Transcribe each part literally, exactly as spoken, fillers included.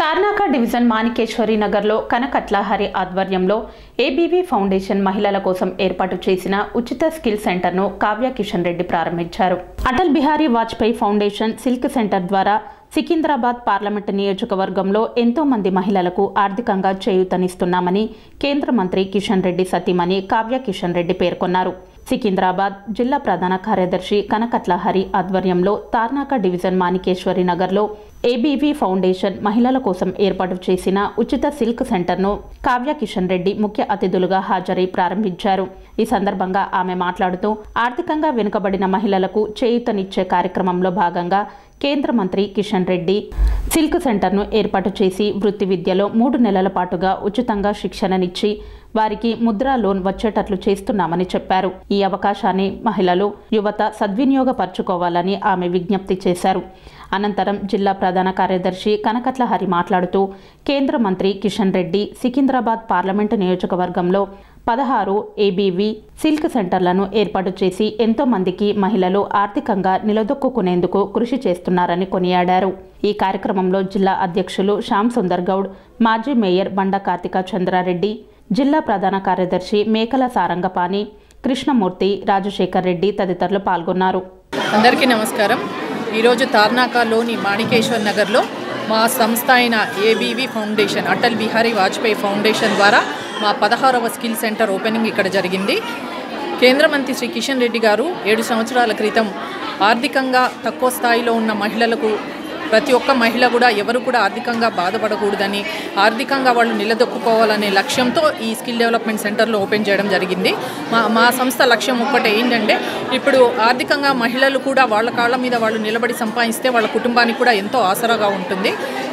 Tarnaka division Manikeshwari నగర్లో కనకట్ల హరి ఆధ్వర్యంలో ABV foundation మహిళల కోసం ఏర్పాటు చేసిన ఉచిత స్కిల్ సెంటర్ను కావ్య కిషన్ రెడ్డి ప్రారంభించారు. Atal Bihari Vajpayee foundation silk centre ద్వారా సికింద్రాబాద్ పార్లమెంటు నియోజకవర్గంలో ఎంతో మంది మహిళలకు ఆర్థికంగా చేయూతనిస్తున్నామని కేంద్ర మంత్రి కిషన్ రెడ్డి సతీమణి కావ్య కిషన్ రెడ్డి పేర్కొన్నారు. సికింద్రాబాద్ జిల్లా ప్రధాన కార్యదర్శి కనకట్ల హరి ఆధ్వర్యంలో తార్నాక డివిజన్ మాణికేశ్వరి నగర్లో ఏబీవీ ఫౌండేషన్ మహిళల కోసం ఏర్పాటు చేసిన ఉచిత సిల్క్ సెంటర్ను కావ్య కిషన్ రెడ్డి ముఖ్య అతిథులుగా హాజరై ప్రారంభించారు. ఈ సందర్భంగా ఆమె మాట్లాడుతూ ఆర్థికంగా వెనుకబడిన మహిళలకు చేయూతనిచ్చే కార్యక్రమంలో భాగంగా కేంద్ర మంత్రి కిషన్ రెడ్డి సిల్క్ సెంటర్ను ఏర్పాటు చేసి వృత్తి విద్యలో మూడు నెలల పాటుగా ఉచితంగా శిక్షణనిచ్చి వారికి ముద్రా లోన్ వచ్చేటట్లు చేస్తున్నామని చెప్పారు. ఈ అవకాశాన్ని మహిళలు యువత సద్వినియోగపరచుకోవాలని ఆమె విజ్ఞప్తి చేశారు. అనంతరం జిల్లా ప్రధాన కార్యదర్శి కనకట్ల హరి మాట్లాడుతూ కేంద్ర మంత్రి కిషన్ రెడ్డి సికింద్రాబాద్ పార్లమెంటు నియోజకవర్గంలో పదహారు ఏబీవీ సిల్క్ సెంటర్లను ఏర్పాటు చేసి ఎంతో మందికి మహిళలు ఆర్థికంగా నిలదొక్కునేందుకు కృషి చేస్తున్నారని కొనియాడారు. ఈ కార్యక్రమంలో జిల్లా అధ్యక్షులు శ్యామ్ సుందర్ గౌడ్, మాజీ మేయర్ బండ కార్తిక చంద్రారెడ్డి, జిల్లా ప్రధాన కార్యదర్శి మేకల సారంగపాణి, కృష్ణమూర్తి, రాజశేఖర్ రెడ్డి తదితరులు పాల్గొన్నారు. అందరికీ నమస్కారం. ఈరోజు తార్నాకలోని మాణికేశ్వర్ నగర్లో మా సంస్థ అయిన ABV foundation Atal Bihari Vajpayee foundation ద్వారా మా పదహారవ స్కిల్ సెంటర్ ఓపెనింగ్ ఇక్కడ జరిగింది. కేంద్ర మంత్రి శ్రీ కిషన్ రెడ్డి గారు ఏడు సంవత్సరాల క్రితం ఆర్థికంగా తక్కువ స్థాయిలో ఉన్న మహిళలకు ప్రతి ఒక్క మహిళ కూడా ఎవరు కూడా ఆర్థికంగా బాధపడకూడదని, ఆర్థికంగా వాళ్ళు నిలదొక్కుకోవాలనే లక్ష్యంతో ఈ స్కిల్ డెవలప్మెంట్ సెంటర్లో ఓపెన్ చేయడం జరిగింది. మా మా సంస్థ లక్ష్యం ఒక్కటే ఏంటంటే, ఇప్పుడు ఆర్థికంగా మహిళలు కూడా వాళ్ళ కాళ్ళ మీద వాళ్ళు నిలబడి సంపాదిస్తే వాళ్ళ కుటుంబానికి కూడా ఎంతో ఆసరాగా ఉంటుంది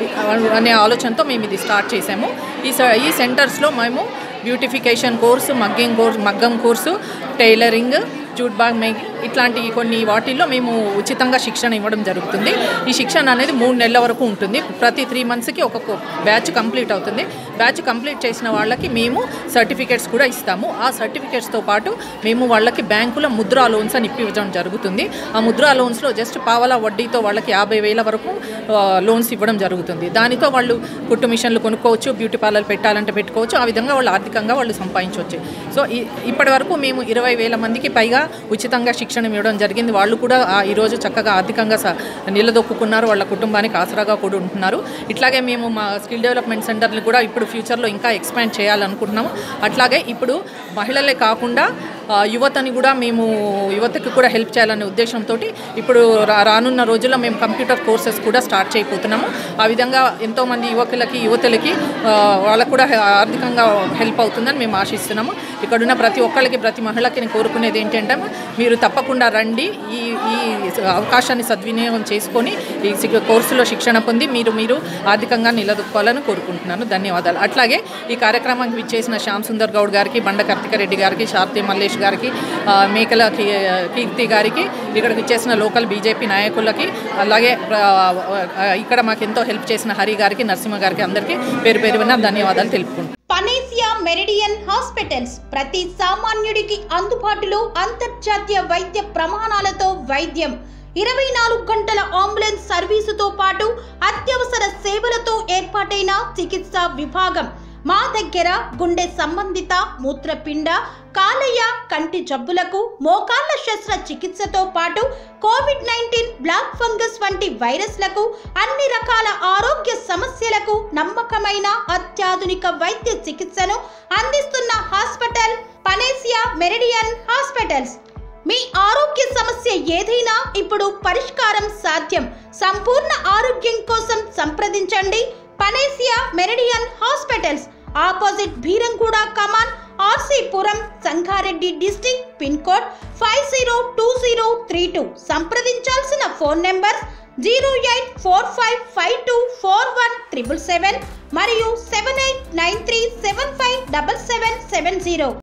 అనే ఆలోచనతో మేము ఇది స్టార్ట్ చేసాము. ఈ ఈ సెంటర్స్లో మేము బ్యూటిఫికేషన్ కోర్సు, మగ్గింగ్ కోర్సు మగ్గం course, tailoring, jute bag making ఇట్లాంటి కొన్ని వాటిల్లో మేము ఉచితంగా శిక్షణ ఇవ్వడం జరుగుతుంది. ఈ శిక్షణ అనేది మూడు నెలల వరకు ఉంటుంది. ప్రతి త్రీ మంత్స్కి ఒక్కొక్క బ్యాచ్ కంప్లీట్ అవుతుంది. బ్యాచ్ కంప్లీట్ చేసిన వాళ్ళకి మేము సర్టిఫికేట్స్ కూడా ఇస్తాము. ఆ సర్టిఫికేట్స్తో పాటు మేము వాళ్ళకి బ్యాంకులో ముద్రా లోన్స్ అని ఇప్పించడం జరుగుతుంది. ఆ ముద్రా లోన్స్లో జస్ట్ పావలా వడ్డీతో వాళ్ళకి యాభై వేల వరకు లోన్స్ ఇవ్వడం జరుగుతుంది. దానితో వాళ్ళు కుట్టు మిషన్లు కొనుక్కోవచ్చు, బ్యూటీ పార్లర్ పెట్టాలంటే పెట్టుకోవచ్చు. ఆ విధంగా వాళ్ళు ఆర్థికంగా వాళ్ళు సంపాదించవచ్చు. సో ఇప్పటి వరకు మేము ఇరవై వేల మందికి పైగా ఉచితంగా శిక్షణ ఇవ్వడం జరిగింది. వాళ్ళు కూడా ఈరోజు చక్కగా ఆర్థికంగా నిలదొక్కున్నారు, వాళ్ళ కుటుంబానికి ఆసరాగా కూడా ఉంటున్నారు. ఇట్లాగే మేము మా స్కిల్ డెవలప్మెంట్ సెంటర్ని కూడా ఇప్పుడు ఫ్యూచర్లో ఇంకా ఎక్స్పాండ్ చేయాలనుకుంటున్నాము. అట్లాగే ఇప్పుడు మహిళలే కాకుండా యువతని కూడా మేము యువతకి కూడా హెల్ప్ చేయాలనే ఉద్దేశంతో ఇప్పుడు రానున్న రోజుల్లో మేము కంప్యూటర్ కోర్సెస్ కూడా స్టార్ట్ చేయబోతున్నాము. ఆ విధంగా ఎంతోమంది యువకులకి యువతులకి వాళ్ళకు కూడా ఆర్థికంగా హెల్ప్ అవుతుందని మేము ఆశిస్తున్నాము. ఇక్కడున్న ప్రతి ఒక్కరికి ప్రతి మహిళకి నేను కోరుకునేది ఏంటంటే, మీరు తప్పకుండా రండి, ఈ ఈ అవకాశాన్ని సద్వినియోగం చేసుకొని ఈ కోర్సులో శిక్షణ పొంది మీరు మీరు ఆర్థికంగా నిలదొక్కోవాలని కోరుకుంటున్నాను. ధన్యవాదాలు. అట్లాగే ఈ కార్యక్రమానికి విచ్చేసిన శ్యామ్ సుందర్ గౌడ్ గారికి, బండ కార్తిక రెడ్డి గారికి, శారతి మల్లేష్ గారికి, మేకల కీర్తి గారికి, ఇక్కడికి విచ్చేసిన లోకల్ బీజేపీ నాయకులకి, అలాగే ఇక్కడ మాకు ఎంతో హెల్ప్ చేసిన హరి గారికి, నరసింహ గారికి అందరికీ పేరు పేరున ధన్యవాదాలు తెలుపుకుంటున్నాను. పనేసియా మెరిడియన్ హాస్పిటల్స్ ప్రతి సామాన్యుడికి అందుబాటులో అంతర్జాతీయ వైద్య ప్రమాణాలతో వైద్యం, ఇరవై నాలుగు గంటల అంబులెన్స్ సర్వీసుతో పాటు అత్యవసర సేవలతో ఏర్పాటైన చికిత్సా విభాగం. మా దగ్గర గుండె సంబంధిత, మూత్రపిండ, కాలేయ, కంటి జబ్బులకు, మోకాళ్ల శస్త్ర చికిత్సతో పాటు కోవిడ్ నైన్టీన్, బ్లాక్ ఫంగస్ వంటి వైరస్లకు, అన్ని రకాల ఆరోగ్య సమస్యలకు నమ్మకమైన అత్యాధునిక వైద్య చికిత్సను అందిస్తున్న హాస్పిటల్ పనేసియా మెరిడియన్ హాస్పిటల్స్. మీ ఆరోగ్య సమస్య ఏదైనా ఇప్పుడు పరిష్కారం సాధ్యం. సంపూర్ణ ఆరోగ్యం కోసం సంప్రదించండి Panacea Meridian hospitals, opposite Beeramguda కమాన్, RC Puram, Sangareddy district, pin code five zero two zero three two. సంప్రదించాల్సిన phone number zero eight four five five two four one triple seven మరియు seven eight nine three seven five double seven seven zero.